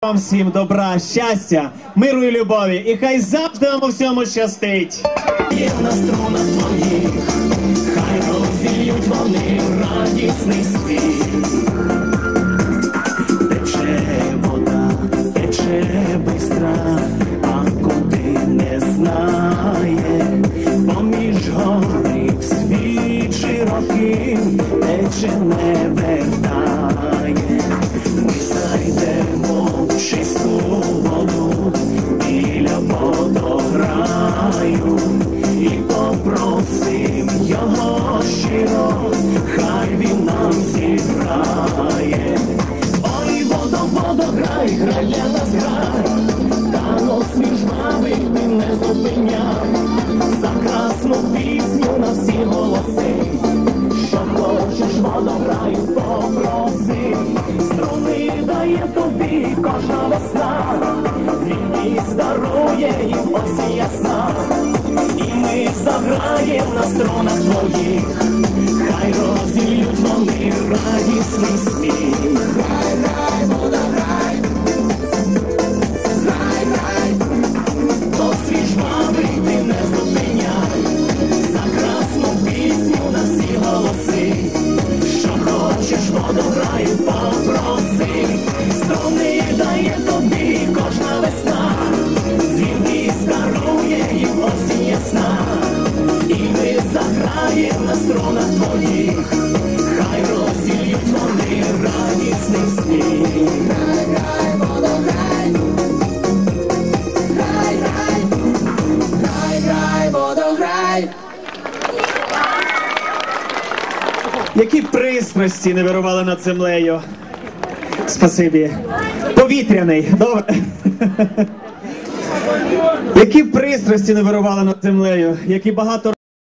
вам всім добра, щастя, миру і любові. І хай завжди вам у всьому щастить. Є на струнах твоїх, хай розілють вони радісний світ. Тече вода, тече бистра, а куди не знає. Поміж горів світ широкий, тече не вертає. Ми зайдемо в чисту воду біля водограю і попросим його щиро, хай він нам зіграє. Ой, водо, водограй, грай для нас грай, танок свій жвавий ти не зупиняй, за красну пісню на всі голоси, що хочеш водограю, попроси. Струни дає тобі кожна весна, звідність дарує їм осінь ясна. І ми заграєм на струнах твоїх, хай розілють вони радісний сміх. Грай, грай, водограй, грай, грай, то свій жвавий ти не зупиняй, за красну пісню на всі голоси, що хочеш водограю, попроси. Струни дає тобі кожна весна, звідність дарує їм осінь ясна. І ми заграєм на струнах твоїх, хай розілють вони радісний сміх. Грай, грай, водограй, грай, грай, грай, грай, водограй. Які пристрасті не вирували над землею. Спасибі. Повітряний. Добре. Які пристрасті не вирували над землею, які багато